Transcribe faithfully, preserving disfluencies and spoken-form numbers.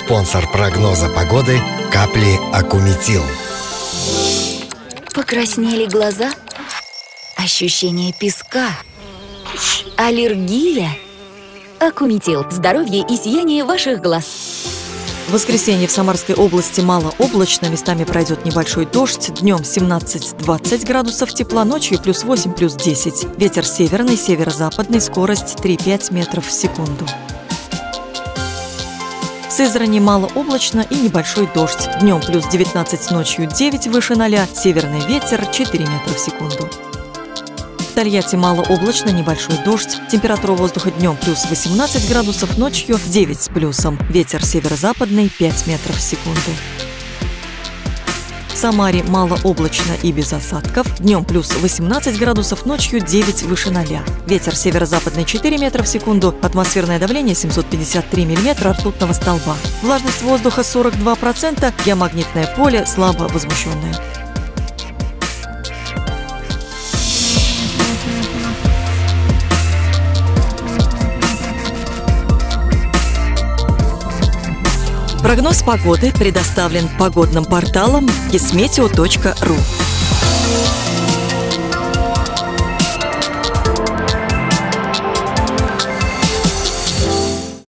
Спонсор прогноза погоды – капли Акуметил. Покраснели глаза? Ощущение песка? Аллергия? Акуметил. Здоровье и сияние ваших глаз. В воскресенье в Самарской области малооблачно, местами пройдет небольшой дождь. Днем семнадцать-двадцать градусов тепла, ночью плюс восемь, плюс десять. Ветер северный, северо-западный, скорость три-пять метров в секунду. В Сызрани малооблачно и небольшой дождь. Днем плюс девятнадцать, ночью девять выше ноля, северный ветер четыре метра в секунду. В Тольятти малооблачно, небольшой дождь. Температура воздуха днем плюс восемнадцать градусов, ночью девять с плюсом. Ветер северо-западный пять метров в секунду. В Самаре малооблачно и без осадков. Днем плюс восемнадцать градусов, ночью девять выше ноля. Ветер северо-западный четыре метра в секунду. Атмосферное давление семьсот пятьдесят три миллиметра ртутного столба. Влажность воздуха сорок два процента. Геомагнитное поле слабо возмущенное. Прогноз погоды предоставлен погодным порталом кисметео точка ру.